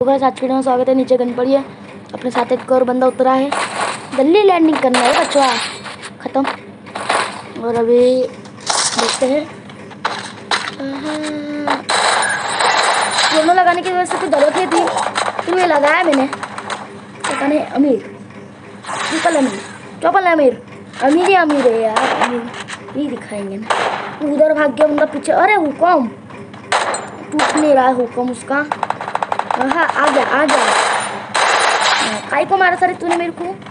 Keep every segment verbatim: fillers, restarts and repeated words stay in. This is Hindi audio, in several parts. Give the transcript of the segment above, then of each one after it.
आज के वीडियो में स्वागत है। नीचे गन पड़ी है, अपने साथ एक और बंदा उतरा है। जल्दी लैंडिंग करना है बच्चा, ख़त्म। और अभी देखते हैं, दोनों लगाने की वजह से तो जरूरत नहीं थी, फिर ये लगाया मैंने। पता नहीं अमीर ट्रिपल अमीर ट्रिपल अमीर अमीर ही अमीर है यार, अमीर ही दिखाएंगे ना। उधर भाग गया बंदा पीछे। अरे हुक्म टूट नहीं रहा है हुक्म उसका। हाँ आ गया आ गया। काई को मारा सारे तूने मेरे को।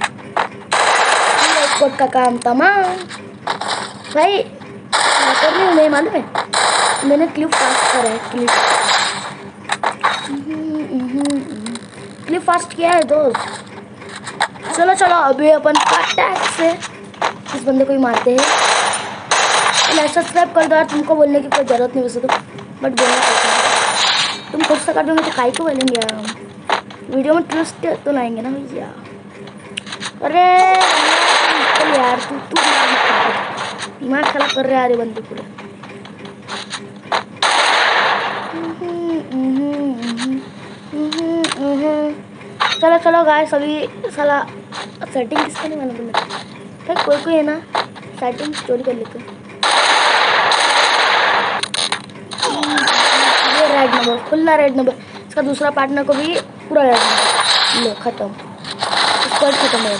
कोट का काम तमाम भाई कर रही हूँ मैं, मालूम है मैंने क्लिप फास्ट करा है। क्लिप क्लिप फास्ट किया है दोस्त। चलो चलो अभी अपन अटैक से इस बंदे को ही मारते हैं। लाइक सब्सक्राइब कर दो यार, तुमको बोलने की कोई ज़रूरत नहीं वैसे तो, बट बोलना पड़ता है। तुम खुद से कर दोगे तो काई को बोलेंगे यार, हम वीडियो में ट्विस्ट तो लाएंगे ना भैया। अरे चल यार तू तू दिमाग खराब कर रहे यार ये बंदे पूरे। चलो चलो गाइस अभी साला सेटिंग किसका नहीं मैंने बोला भाई, कोई कोई है ना सेटिंग चोरी कर लेते हैं। ये रेड नंबर खुला रेड नंबर, इसका दूसरा पार्टनर को भी पूरा रेड नंबर। लो खत्म, स्क्वाड खत्म है,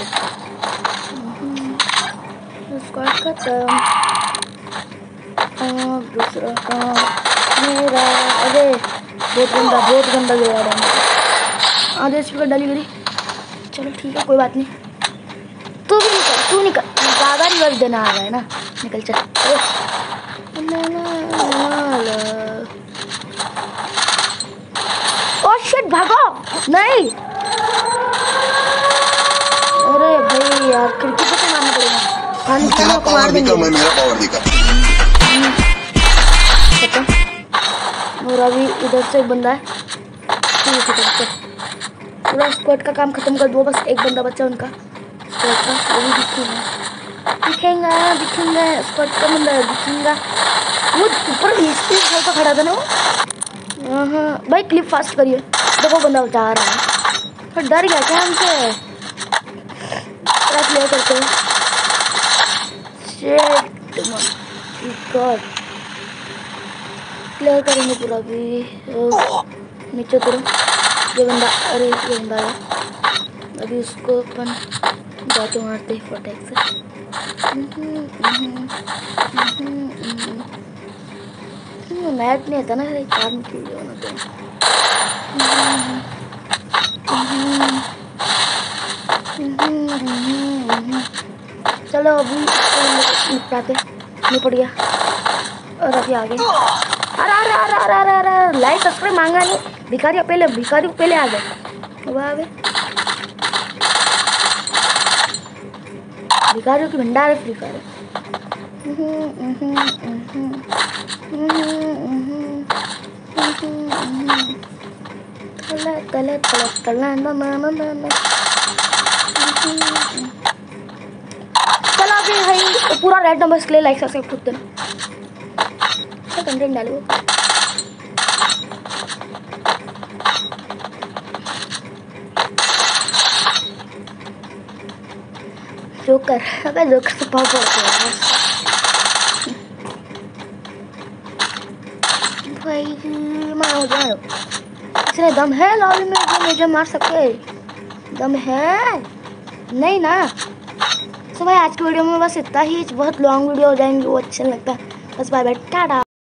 स्क्वाड खत्म। दूसरा काम मेरा। अरे बहुत गंदा बहुत गंदा गया रहा। आधे एच पी पर डाली मेरी। चलो ठीक है कोई बात नहीं, तू भी निकल तू निकल, ज़्यादा रिवर्स देना आ रहा है ना, निकल चल। ओ शिट भागो नहीं। अरे भाई यार खिड़की से मारना पड़ेगा, को मार देंगे। मैं मेरा पावर दिखा। और अभी इधर से एक बंदा है, पूरा स्क्वाड का काम खत्म कर दो, बस एक बंदा बचा उनका स्क्वाड का, वो भी दिखेगा दिखेगा दिखेगा स्क्वाड का बंदा दिखेगा। वो ऊपर घर पर खड़ा था ना वो। हाँ भाई क्लिप फास्ट करिए, देखो बंदा बचा रहा है, तो डर गया क्या हमसे। पूरा क्लियर करते हैं। गॉड क्लियर करेंगे पूरा भी। नीचे उतरो ये बंदा, अरे ये बंदा है अभी, उसको अपन जाके मारते हैं फटाक से। मैट नहीं आता ना फिर कार में क्यों होना तो। चलो अभी निपटाते, निपट गया। और अभी आगे अरे अरे अरे अरे अरे अरे लाइक सब्सक्राइब मांगा नहीं, भिखारी पहले भिखारी पहले आ गए। वाह वे भिखारियों की भंडार है फ्री फायर। चलो अभी भाई पूरा रेड नंबर इसके लिए लाइक सब्सक्राइब ठोक देना, कंटेंट डालो। जोकर अगर जोकर से पाव पड़ता है भाई, मारो जाओ। इसने दम है लॉबी में जो मुझे मार सके, दम है नहीं ना। तो भाई आज की वीडियो में बस इतना ही, बहुत लॉन्ग वीडियो हो जाएंगे वो अच्छा लगता है। बस बाय बाय टाटा।